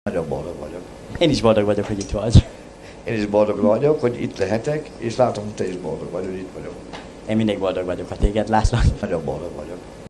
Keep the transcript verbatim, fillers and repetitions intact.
Nagyon boldog vagyok. Én is boldog vagyok, hogy itt vagy. Én is boldog vagyok, hogy itt lehetek, és látom, hogy te is boldog vagy, hogy itt vagyok. Én mindig boldog vagyok, ha téged látlak. Nagyon boldog vagyok.